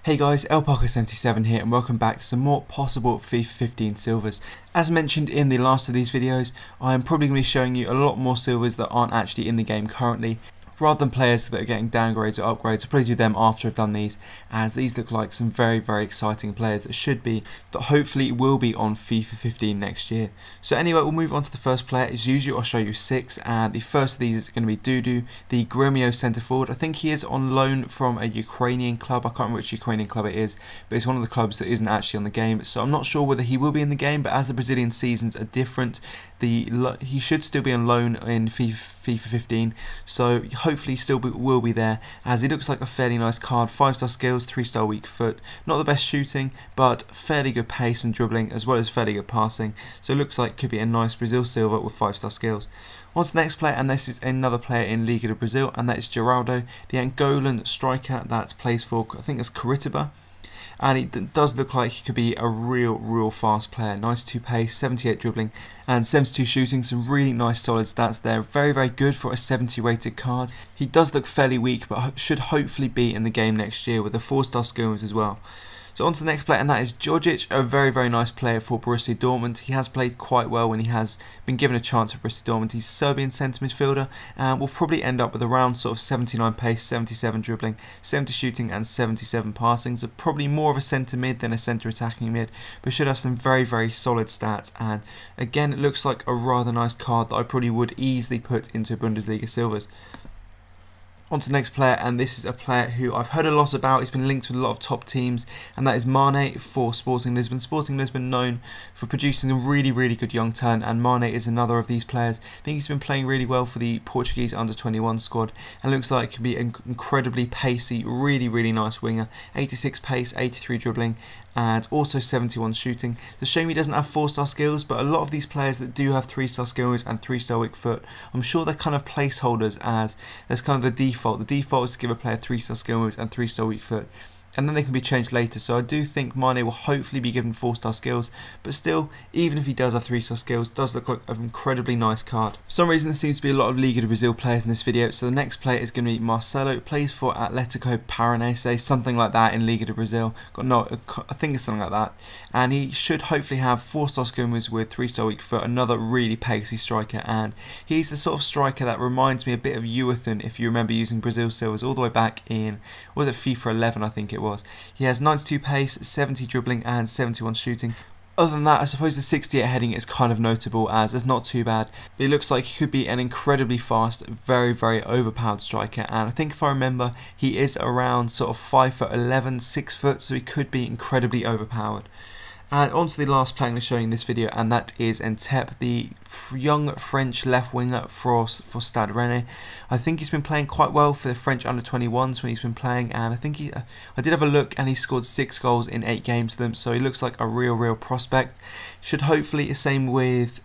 Hey guys, LParker77 here and welcome back to some more possible FIFA 15 silvers. As mentioned in the last of these videos, I am probably going to be showing you a lot more silvers that aren't actually in the game currently. Rather than players that are getting downgrades or upgrades, I'll probably do them after I've done these, as these look like some very exciting players that should be, that hopefully will be on FIFA 15 next year. So anyway, we'll move on to the first player. As usual, I'll show you 6, and the first of these is going to be Dudu, the Gremio centre forward. I think he is on loan from a Ukrainian club. I can't remember which Ukrainian club it is, but it's one of the clubs that isn't actually on the game. So I'm not sure whether he will be in the game, but as the Brazilian seasons are different, he should still be on loan in FIFA 15. So hopefully still will be there, as he looks like a fairly nice card. 5-star skills, 3-star weak foot, not the best shooting, but fairly good pace and dribbling, as well as fairly good passing. So it looks like could be a nice Brazil silver with 5-star skills. On to the next player, and this is another player in Liga do Brazil, and that is Geraldo, the Angolan striker that plays for, I think it's Curitiba. And it does look like he could be a real fast player. 92 pace, 78 dribbling and 72 shooting. Some really nice solid stats there. Very good for a 70 rated card. He does look fairly weak, but should hopefully be in the game next year with a 4-star skills as well. So on to the next player, and that is Djordjic, a very nice player for Borussia Dortmund. He has played quite well when he has been given a chance for Borussia Dortmund. He's Serbian centre midfielder and will probably end up with around sort of 79 pace, 77 dribbling, 70 shooting and 77 passing. So probably more of a centre mid than a centre attacking mid, but should have some very solid stats. And again, it looks like a rather nice card that I probably would easily put into Bundesliga silvers. On to the next player, and this is a player who I've heard a lot about. He's been linked with a lot of top teams, and that is Mane for Sporting Lisbon. Sporting Lisbon known for producing a really good young talent, and Mane is another of these players. I think he's been playing really well for the Portuguese under-21 squad, and looks like he can be an incredibly pacey, really nice winger. 86 pace, 83 dribbling, and also 71 shooting. It's a shame he doesn't have 4-star skills, but a lot of these players that do have 3-star skills and 3-star weak foot, I'm sure they're kind of placeholders, as that's kind of the default. The default is to give a player 3-star skills and 3-star weak foot, and then they can be changed later. So I do think Mane will hopefully be given 4-star skills, but still, even if he does have 3-star skills, does look like an incredibly nice card. For some reason, there seems to be a lot of Liga do Brazil players in this video, so the next player is going to be Marcelo. Plays for Atlético Paranaense, something like that in Liga do Brazil. I think it's something like that, and he should hopefully have 4-star skills with 3-star weak foot, another really pacey striker, and he's the sort of striker that reminds me a bit of Uethun, if you remember using Brazil silvers all the way back in, was it FIFA 11 I think it was. He has 92 pace, 70 dribbling and 71 shooting. Other than that, I suppose the 68 heading is kind of notable, as it's not too bad. But it looks like he could be an incredibly fast, very overpowered striker, and I think if I remember, he is around sort of 5'11", 6 foot, so he could be incredibly overpowered. And on to the last player I'm showing in this video, and that is Ntep, the young French left winger for Stade Rennais. I think he's been playing quite well for the French under-21s when he's been playing, and I think I did have a look, and he scored 6 goals in 8 games for them, so he looks like a real prospect. Should hopefully, same with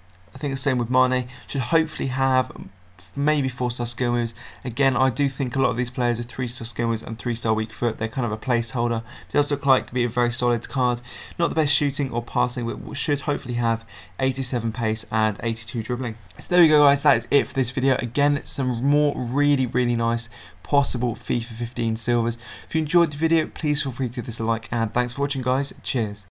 Mane, should hopefully have maybe 4-star skill moves. Again, I do think a lot of these players with 3-star skill moves and 3-star weak foot, they're kind of a placeholder. It does look like to be a very solid card. Not the best shooting or passing, but should hopefully have 87 pace and 82 dribbling. So there we go guys, that is it for this video. Again, some more really nice possible FIFA 15 silvers. If you enjoyed the video, please feel free to give this a like, and thanks for watching guys. Cheers.